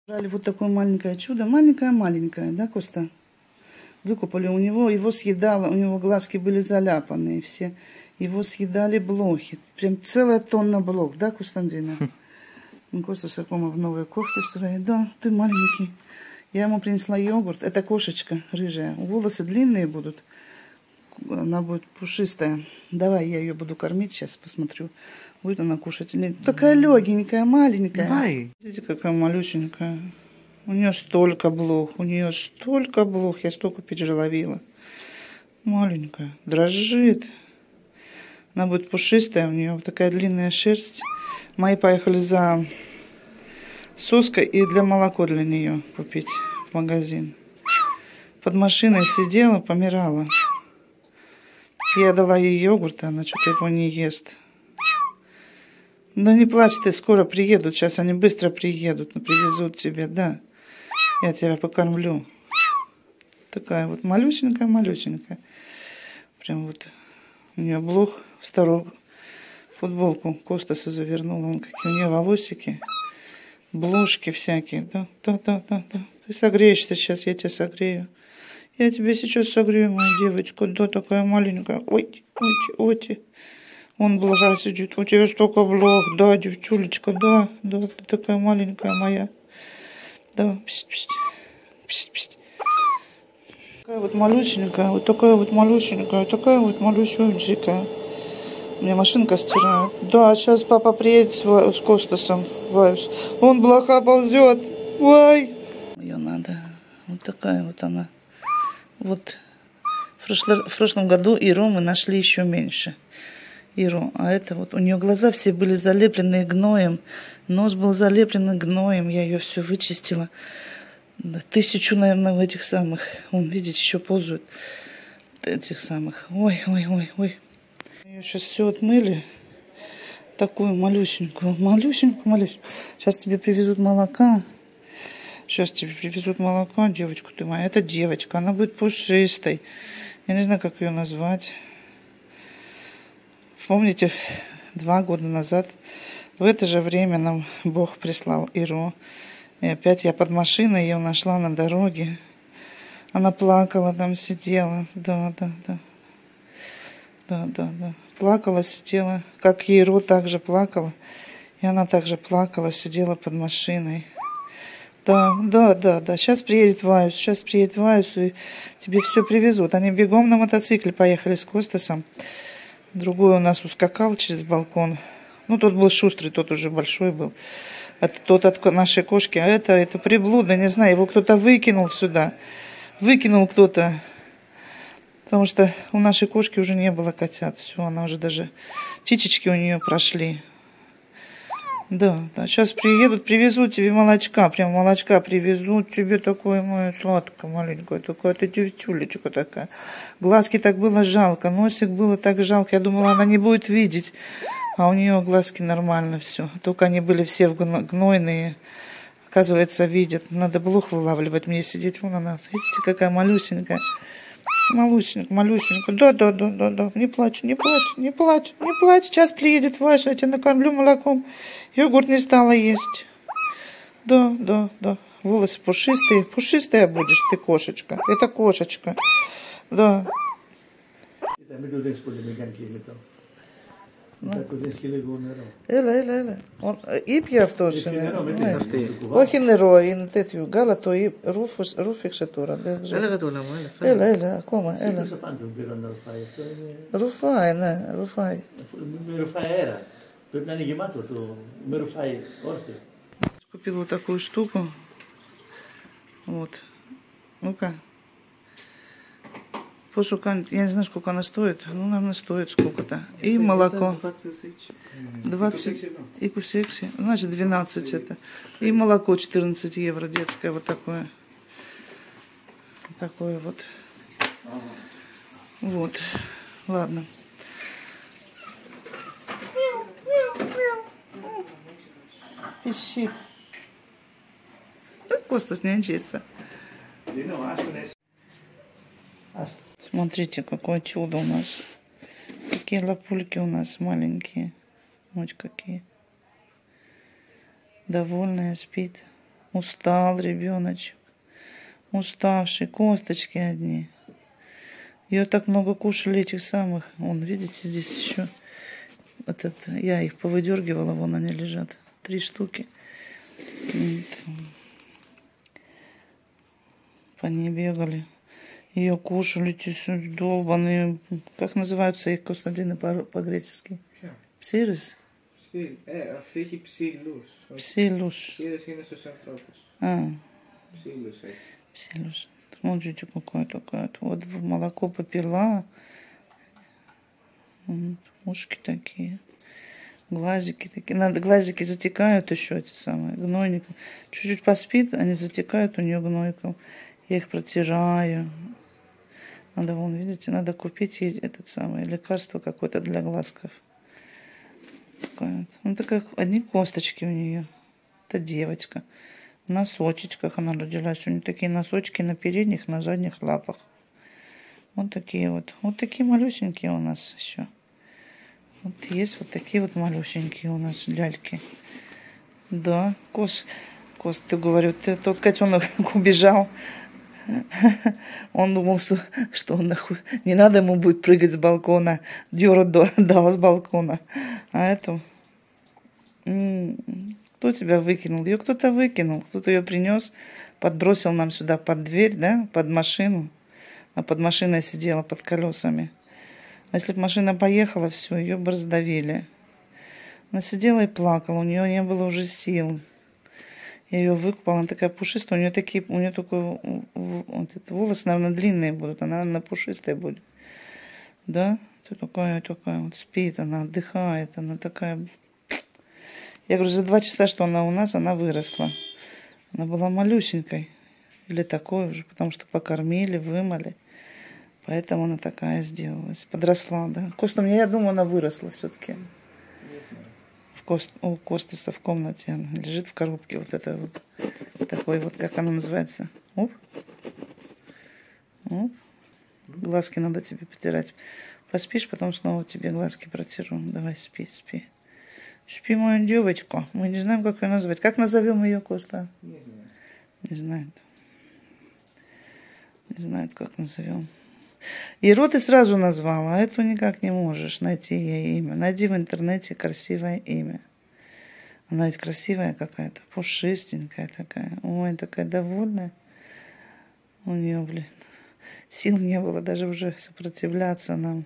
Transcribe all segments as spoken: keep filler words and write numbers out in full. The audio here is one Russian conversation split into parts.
Брали вот такое маленькое чудо, маленькое-маленькое, да, Коста? Выкупали у него, его съедало, у него глазки были заляпанные все. Его съедали блохи. Прям целая тонна блох, да, Костандина? Коста Сакома в новой кофте в своей. Да, ты маленький. Я ему принесла йогурт. Это кошечка рыжая. Волосы длинные будут. Она будет пушистая. Давай, я ее буду кормить сейчас, посмотрю. Будет она кушать или нет. Такая легенькая, маленькая. Давай. Видите, какая малюсенькая. У нее столько блох, у нее столько блох. Я столько переловила. Маленькая. Дрожит. Она будет пушистая, у нее вот такая длинная шерсть. Мои поехали за соской и для молока для нее купить в магазин. Под машиной сидела, помирала. Я дала ей йогурт, а она что-то его не ест. Да не плачь ты, скоро приедут. Сейчас они быстро приедут, привезут тебе, да. Я тебя покормлю. Такая вот малюсенькая-малюсенькая. Прям вот у нее блох в старую футболку Костаса завернула. Вон какие у нее волосики. Блошки всякие. Да, да, да, да, да. Ты согреешься сейчас, я тебя согрею. Я тебя сейчас согрею, моя девочка. Да, такая маленькая. Ой, ой, ой. Он блага сидит. У тебя столько блох. Да, девчулечка, да, да. Ты такая маленькая моя. Да, псть, псть, псть, псть. Такая вот малюсенькая, вот такая вот малюсенькая, такая вот малюсенькая. Мне машинка стирает. Да, сейчас папа приедет с, с Костасом. Ваюсь. Он блоха ползет. Ой. Ее надо. Вот такая вот она. Вот в, прошло, в прошлом году Иру мы нашли еще меньше. Иру. А это вот у нее глаза все были залеплены гноем. Нос был залеплен гноем. Я ее все вычистила. Да, тысячу, наверное, в этих самых. Вон, видите, еще ползают. Этих самых. Ой, ой, ой, ой. Ее сейчас все отмыли. Такую малюсенькую, малюсенькую, малюсенькую. Сейчас тебе привезут молока. Сейчас тебе привезут молока, девочку ты моя. Это девочка, она будет пушистой. Я не знаю, как ее назвать. Помните, два года назад в это же время нам Бог прислал Иру. И опять я под машиной ее нашла на дороге. Она плакала, там сидела. Да, да, да. Да, да, да. Плакала, сидела. Как и Иру также плакала. И она также плакала, сидела под машиной. Да, да, да, да. Сейчас приедет Ваюс, сейчас приедет Ваюс, и тебе все привезут. Они бегом на мотоцикле поехали с Костасом. Другой у нас ускакал через балкон. Ну, тот был шустрый, тот уже большой был. Это тот от нашей кошки. А это, это приблуда, не знаю, его кто-то выкинул сюда. Выкинул кто-то. Потому что у нашей кошки уже не было котят. Все, она уже даже... Птичечки у нее прошли. Да, да, сейчас приедут, привезут тебе молочка, прям молочка привезут тебе, такое мое сладкое, маленькое, такое, ты девчулечка такая. Глазки так было жалко, носик было так жалко, я думала, она не будет видеть, а у нее глазки нормально все. Только они были все гнойные, оказывается, видят. Надо блох вылавливать, мне сидеть, вон она, видите, какая малюсенькая. Малюсенькая, малюсенькая, да, да, да, да, да, не плачь, не плачь, не плачь, не плачь, сейчас приедет Ваша, я тебя накормлю молоком, йогурт не стала есть. Да, да, да, волосы пушистые, пушистая будешь ты, кошечка, это кошечка, да. Έλα, έλα, έλα. Ήπια αυτός είναι. Όχι νερό, είναι τέτοιο. Γάλα το ρούφιξε τώρα. Έλεγα το λαμό, έλα. Έλα, έλα, ακόμα, έλα. Ρουφάει, ναι, ρουφάει. Με ρουφάει αέρα. Πρέπει να είναι γεμάτο το... Με ρουφάει όρθιο. Купил вот такую штуку. Вот. Ну-ка. Пошукан, я не знаю, сколько она стоит. Ну, наверное, стоит сколько-то. И молоко. двадцать. И кусекси. Значит, двенадцать это. И молоко четырнадцать евро детское. Вот такое. Такое вот. Вот. Ладно. Пищит. Костас нянчится. Смотрите, какое чудо у нас. Какие лапульки у нас маленькие. Вот какие. Довольная, спит. Устал ребеночек. Уставший, косточки одни. Ее так много кушали этих самых. Вон, видите, здесь еще. Вот это, я их повыдергивала, вон они лежат. Три штуки. Вот. По ней бегали. Ее кушали, эти долбаные. Как называются их кустодины по-гречески? Псирис? Αυτή ψήλους. Ψήλους. Ψήλους είναι στους ανθρώπους. А, Ψήλους έχει. псилюс. Смотрите, какая такая. Вот в молоко попила. Вот, ушки такие. Глазики такие. Надо, глазики затекают еще эти самые. Гнойником. Чуть-чуть поспит, они затекают у нее гнойком. Я их протираю. Надо, вон, видите, надо купить ей этот самый лекарство какое-то для глазков. Такая вот. Ну, такая, одни косточки у нее. Это девочка. В носочечках она родилась. У нее такие носочки на передних, на задних лапах. Вот такие вот. Вот такие малюсенькие у нас еще. Вот есть вот такие вот малюсенькие у нас ляльки. Да, Кос, Кос, ты говорю, ты, тот котенок убежал. Он думал, что он нахуй, не надо ему будет прыгать с балкона, Дёру дал с балкона. А это... Кто тебя выкинул? Ее кто-то выкинул, кто-то ее принес, подбросил нам сюда под дверь, да, под машину. А под машиной сидела, под колесами. А если бы машина поехала, все, ее бы раздавили. Она сидела и плакала, у нее не было уже сил. Я ее выкупала, она такая пушистая, у нее такие, у нее такой, вот, волосы, наверное, длинные будут, она, наверное, пушистая будет. Да, ты такая, такая, вот спит, она отдыхает, она такая... Я говорю, за два часа, что она у нас, она выросла. Она была малюсенькой, или такой уже, потому что покормили, вымыли. Поэтому она такая сделалась, подросла, да. Коста, мне, я думаю, она выросла все-таки. Кост, у Костаса в комнате она лежит в коробке, вот это вот, такой вот, как она называется, оп, оп, глазки надо тебе потирать, поспишь, потом снова тебе глазки протиру, давай спи, спи, спи, мою девочку, мы не знаем, как ее назвать, как назовем ее, Коста? Не знаю. Не знает, не знает, как назовем. Еро ты сразу назвала, а этого никак не можешь найти ей имя. Найди в интернете красивое имя. Она ведь красивая какая-то, пушистенькая такая. Ой, такая довольная. У нее, блин, сил не было даже уже сопротивляться нам.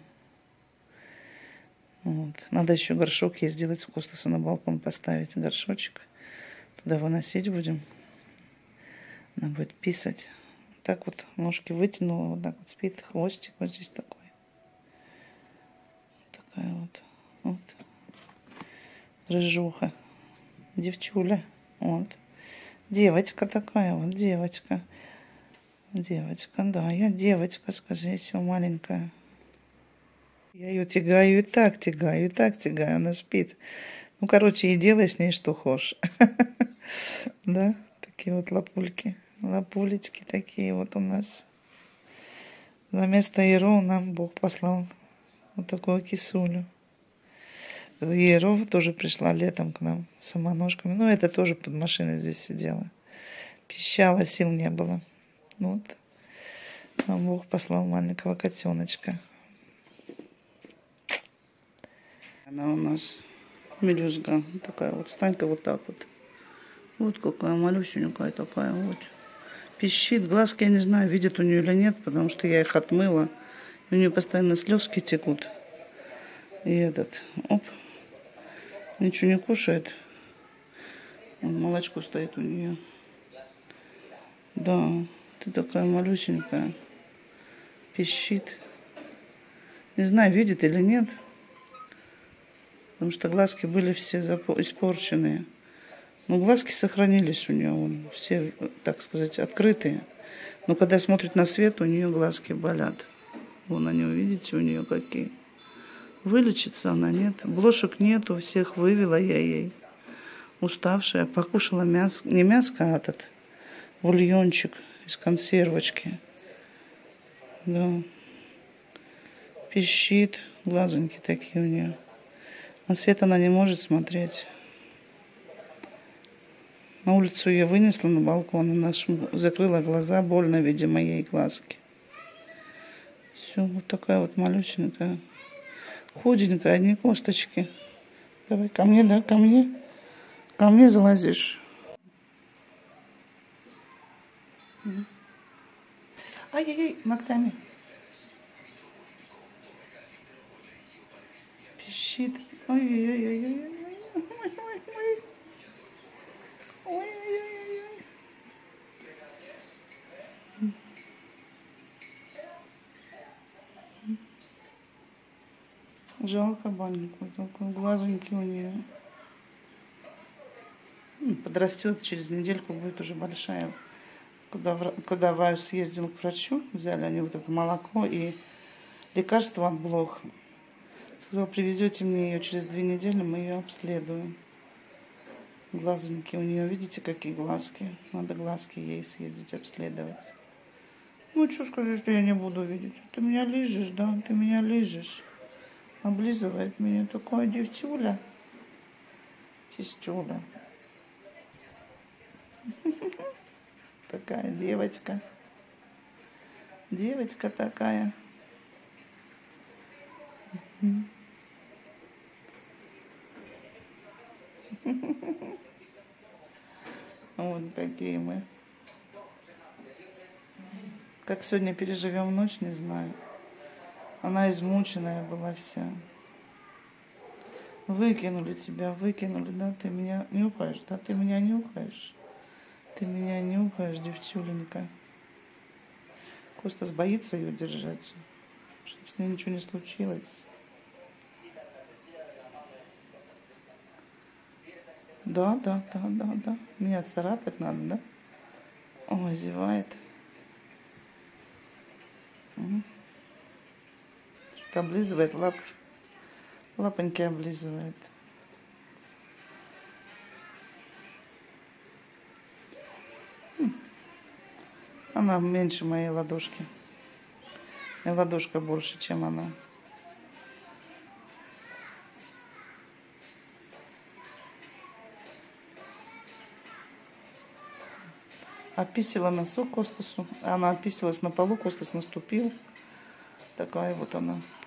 Вот. Надо еще горшок ей сделать, у Костаса на балкон поставить горшочек. Туда выносить будем. Она будет писать. Так вот ножки вытянула, вот так вот спит, хвостик вот здесь такой. Такая вот, вот. Рыжуха, девчуля, вот. Девочка такая вот, девочка. Девочка, да, я девочка, скажи, все маленькая. Я ее тягаю и так тягаю, и так тягаю, она спит. Ну, короче, и делай с ней что хочешь. Да, такие вот лапульки. Лапулечки такие вот у нас. За место Еро нам Бог послал вот такую кисулю. Еро тоже пришла летом к нам с самоножками. Ну, это тоже под машиной здесь сидела. Пищала, сил не было. Вот. Нам Бог послал маленького котеночка. Она у нас мелюзга. Такая вот, Станька вот так вот. Вот какая малюсенькая такая вот. Пищит, глазки, я не знаю, видит у нее или нет, потому что я их отмыла. У нее постоянно слезки текут. И этот, оп, ничего не кушает. Молочко стоит у нее. Да, ты такая малюсенькая. Пищит. Не знаю, видит или нет. Потому что глазки были все испорченные. Но глазки сохранились у нее, вон, все, так сказать, открытые. Но когда смотрит на свет, у нее глазки болят. Вон они, видите, у нее какие. Вылечится она, нет. Блошек нету, всех вывела я ей. Уставшая, покушала мясо, не мяско, а этот бульончик из консервочки. Да. Пищит, глазоньки такие у нее. На свет она не может смотреть. На улицу ее вынесла на балкон, она закрыла глаза, больно, видимо, ей глазки. Все, вот такая вот малюсенькая, худенькая, одни косточки. Давай ко мне, да, ко мне. Ко мне залазишь. Ай-яй-яй, ногтями. Пищит. Ой-ой-ой-ой-ой. Ой-ой-ой-ой. Жалко маленькую, такой глазонький у нее. Подрастет, через недельку будет уже большая. Когда, когда Ваю съездил к врачу, взяли они вот это молоко и лекарство от блох. Сказал, привезете мне ее через две недели, мы ее обследуем. Глазоньки у нее, видите, какие глазки? Надо глазки ей съездить обследовать. Ну, что скажи, что я не буду видеть? Ты меня лижешь, да? Ты меня лижешь. Облизывает меня такая девчуля. Тестюля. Такая девочка. Девочка такая. Вот какие мы. Как сегодня переживем ночь, не знаю. Она измученная была вся. Выкинули тебя, выкинули, да? Ты меня нюхаешь, да? Ты меня нюхаешь. Ты меня нюхаешь, девчуленька. Костас боится ее держать, чтобы с ней ничего не случилось. Да, да, да, да, да. Меня царапать надо, да? Ой, зевает. Угу. Что-то облизывает лапки. Лапоньки облизывает. Она меньше моей ладошки. И ладошка больше, чем она. Описала носок Костасу. Она описалась на полу, Костас наступил. Такая вот она.